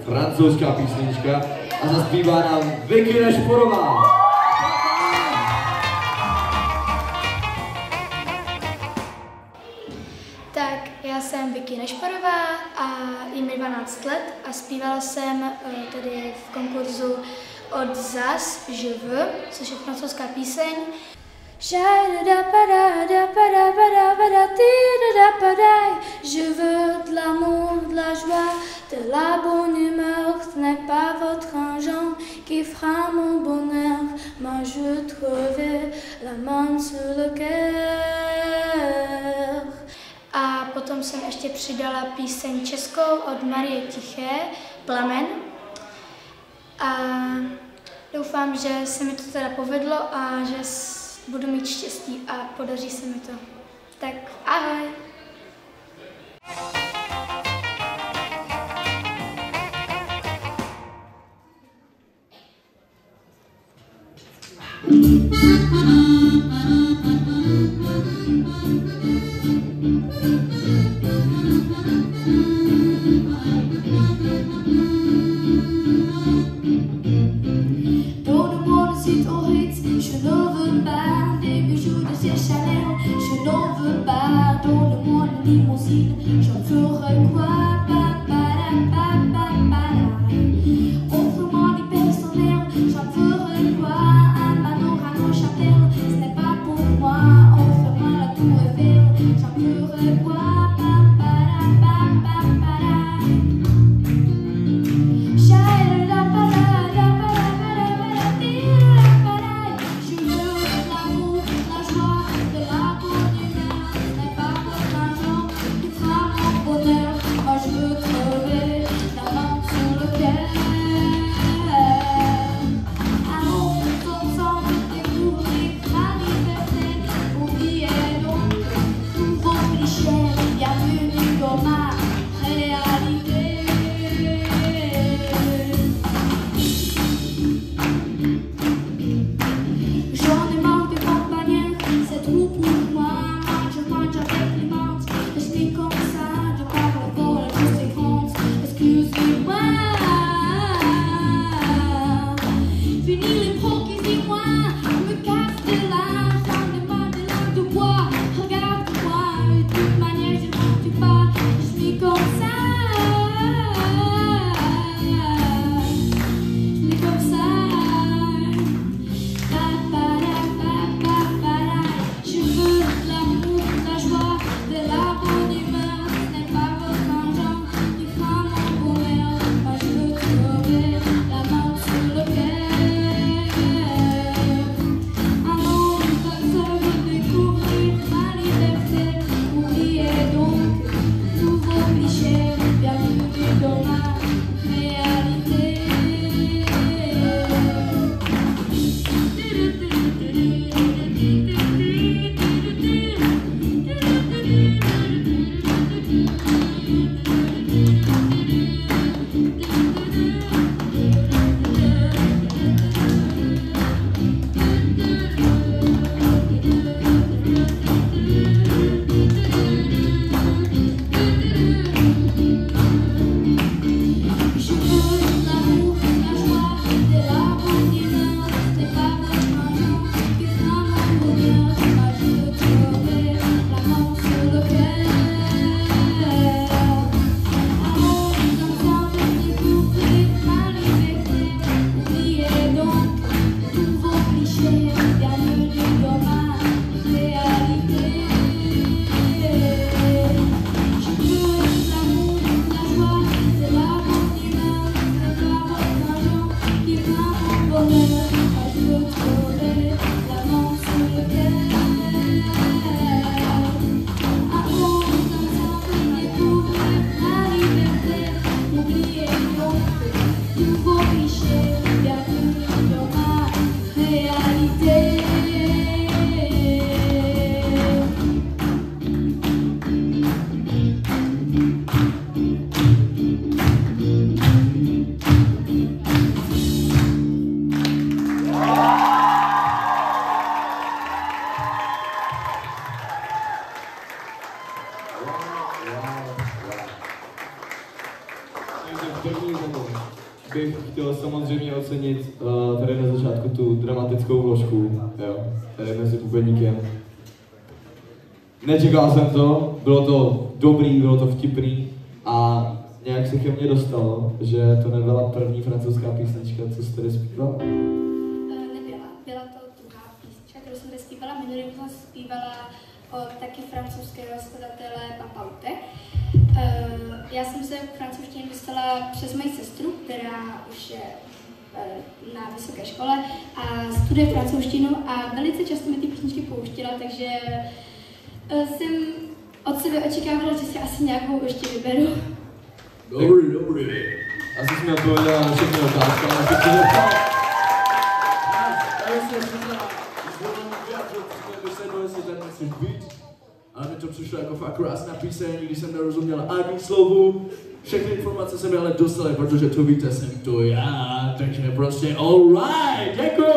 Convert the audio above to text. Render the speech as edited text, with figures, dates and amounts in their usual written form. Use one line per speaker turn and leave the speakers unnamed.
francouzská písnička a zaspívá nám Vicky Nešporová.
Tak, já jsem Vicky Nešporová a je mi 12 let a zpívala jsem tady v konkurzu od ZAS Je veux, což je francouzská píseň. Je veux de l'amour, de la joie, de la bonne humeur. Ce n'est pas votre argent qui fera mon bonheur. Moi je trouvais la main sur le cœur. A potom jsem ještě přidala píseň českou od Marie Tiché, Plamen. A doufám, že se mi to teda povedlo a že budu mít štěstí a podaří se mi to. Tak ahoj!
Donne-moi le site au Ritz, je n'en veux pas des bijoux de ces Chanel, je n'en veux pas. Donne-moi une limousine, j'en ferai quoi? Offre-moi du personnel, j'en ferai quoi? Un panorama chapelle,
první bych chtěl samozřejmě ocenit tady na začátku tu dramatickou vložku, jo, tady mezi bubeníkem. Nečekal jsem to, bylo to dobrý, bylo to vtipný a nějak se ke mně dostalo, že to nebyla první francouzská písnička, co jste tady zpívala?
Nebyla, byla to druhá písnička, kterou jsem tady zpívala. Minulý rok jsem zpívala od taky francouzského skladatele Papaute. Já jsem se k francouzštině dostala přes moji sestru, která už je na vysoké škole a studuje francouzštinu a velice často mi ty písničky pouštěla, takže jsem od sebe očekávala, že si asi nějakou ještě vyberu.
Dobrý. Asi jsme odpověděli na všechny otázky, ale na všechny otázky.
Ale mi to přišlo jako fakt krásná píseň, když jsem nerozuměl ani slovu. Všechny informace jsem ale dostal, protože to víte, jsem to já, takže prostě all right, děkuji.